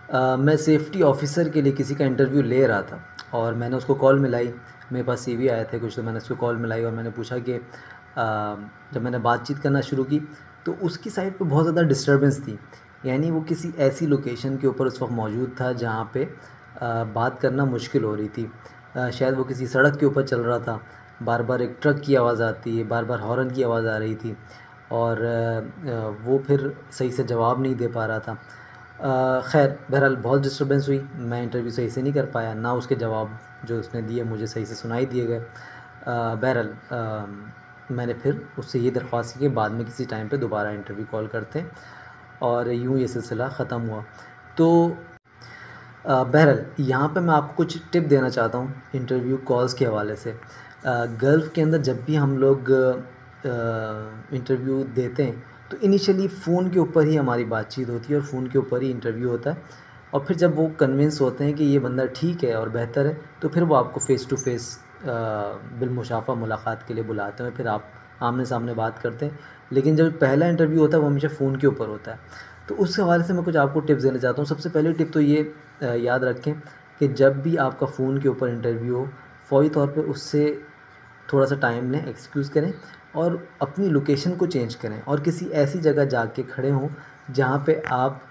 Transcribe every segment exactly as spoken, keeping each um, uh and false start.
अ, मैं safety officer के लिए किसी का इंटरव्यू ले रहा था और मैंने उसको कॉल मिलाई। मेरे पास सीवी आए थे कुछ, तो मैंने उसको कॉल मिलाई और मैंने पूछा कि अ, जब मैंने बातचीत करना शुरू की तो उसकी साइड पे बहुत ज़्यादा डिस्टर्बेंस थी। यानी वो किसी ऐसी लोकेशन के ऊपर उस वक़्त मौजूद था जहाँ पे अ, बात करना मुश्किल हो रही थी। अ, शायद वो किसी सड़क के ऊपर चल रहा था, बार-बार एक ट्रक की आवाज़ आती है, बार-बार हॉर्न की आवाज़ आ रही थी और अ, अ, वो फिर सही से जवाब नहीं दे पा रहा था। अ, ख़ैर बहरहाल बहुत डिस्टर्बेंस हुई, मैं इंटरव्यू सही से नहीं कर पाया, ना उसके जवाब जो उसने दिए मुझे सही से सुनाई दिए गए। अ, बहरहाल अ, मैंने फिर उससे ये दरख्वास्त की कि बाद में किसी टाइम पे दोबारा इंटरव्यू कॉल करते हैं और यूँ ये सिलसिला ख़त्म हुआ। तो अ, बहरहाल यहाँ पे मैं आपको कुछ टिप देना चाहता हूँ इंटरव्यू कॉल्स के हवाले से। अ, गल्फ़ के अंदर जब भी हम लोग अ, इंटरव्यू देते हैं तो इनिशियली फ़ोन के ऊपर ही हमारी बातचीत होती है और फ़ोन के ऊपर ही इंटरव्यू होता है और फिर जब वो कन्विंस होते हैं कि ये बंदा ठीक है और बेहतर है तो फिर वो आपको फ़ेस टू फ़ेस अ, बिलमुशाफ़ा मुलाकात के लिए बुलाते हैं, फिर आप आमने-सामने बात करते हैं। लेकिन जब पहला इंटरव्यू होता है वो हमेशा फ़ोन के ऊपर होता है। तो उस हवाले से मैं कुछ आपको टिप्स देना चाहता हूँ। सबसे पहली टिप तो ये अ, याद रखें कि जब भी आपका फ़ोन के ऊपर इंटरव्यू हो, फ़ौरी तौर पे उससे थोड़ा-सा टाइम लें, एक्सक्यूज़ करें और अपनी लोकेशन को चेंज करें और किसी ऐसी जगह जाके खड़े हों, जहाँ पे आप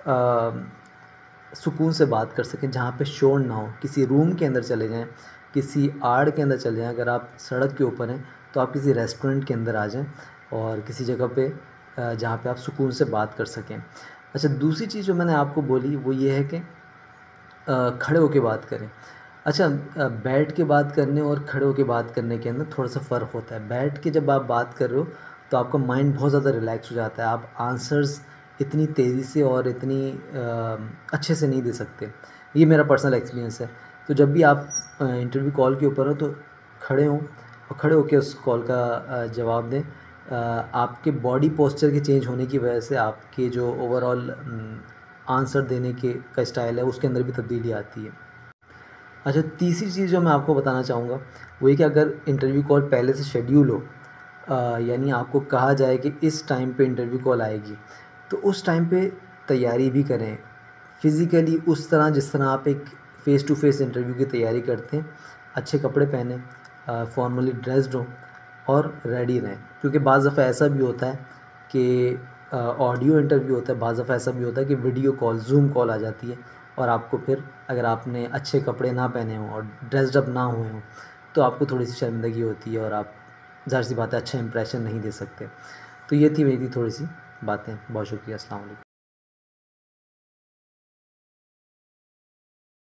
अ, सुकून से बात कर सकें, जहाँ पे शोर ना हो। किसी रूम के अंदर चले जाएँ, किसी आड़ के अंदर चले जाएँ। अगर आप सड़क के ऊपर हैं, तो आप किसी रेस्टोरेंट के अंदर आ जाएँ और किसी जगह पे अ, जहाँ पे आप सुकून से बात कर सकें। अच्छा, दूसरी चीज़ जो मैंने आपको बोली, वो ये है कि अ, खड़े होके बात करें। अच्छा, अ, बैठ के बात करने और खड़े होके बात करने के अंदर थोड़ा-सा फ़र्क होता है। बैठ के जब आप बात कर रहे हो, तो आपका माइंड बहुत ज़्यादा रिलैक्स हो जाता है। आप आंसर्स इतनी तेज़ी से और इतनी अ, अच्छे से नहीं दे सकते। ये मेरा पर्सनल एक्सपीरियंस है। तो जब भी आप अ, इंटरव्यू कॉल के ऊपर हो, तो खड़े हों और खड़े होके उस कॉल का अ, जवाब दें। अ, आपके बॉडी पोस्चर के चेंज होने की वजह से आपके जो ओवरऑल उम, आंसर देने के का स्टाइल है, उसके अंदर भी तब्दीली आती है। अच्छा, तीसरी चीज़ जो मैं आपको बताना चाहूँगा, वो ये कि अगर इंटरव्यू कॉल पहले से शेड्यूल हो, अ, यानी आपको कहा जाए कि इस टाइम पे इंटरव्यू कॉल आएगी, तो उस टाइम पे तैयारी भी करें। फ़िज़िकली उस तरह जिस तरह आप एक फ़ेस टू फ़ेस इंटरव्यू की तैयारी करते हैं, अच्छे कपड़े पहनें, अ, फ़ॉर्मली ड्रेस्ड हों और रेडी रहें। क्योंकि बाज़ दफ़ा ऐसा भी होता है कि अ, ऑडियो इंटरव्यू होता है, बाज़ दफ़ा ऐसा भी होता है कि वीडियो कॉल, ज़ूम कॉल आ जाती है और आपको फिर अगर आपने अच्छे कपड़े ना पहने हों और ड्रेस्ड अप ना हुए हों, तो आपको थोड़ी-सी शर्मिंदगी होती है और आप ज़ाहिर-सी बात है अच्छा इंप्रेशन नहीं दे सकते। तो ये थी मेरी थोड़ी-सी बातें। बहुत शुक्रिया, अस्सलाम वालेकुम।